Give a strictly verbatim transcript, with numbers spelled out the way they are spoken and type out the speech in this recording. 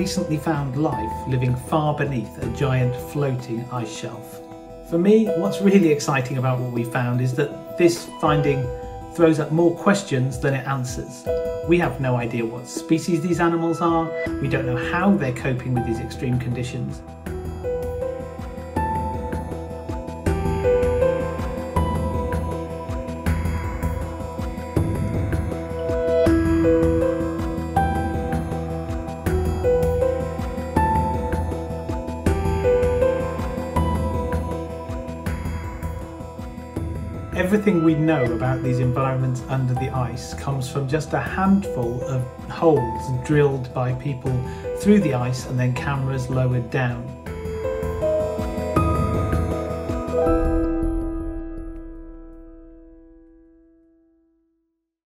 recently found life living far beneath a giant floating ice shelf. For me, what's really exciting about what we found is that this finding throws up more questions than it answers. We have no idea what species these animals are, we don't know how they're coping with these extreme conditions. Everything we know about these environments under the ice comes from just a handful of holes drilled by people through the ice and then cameras lowered down.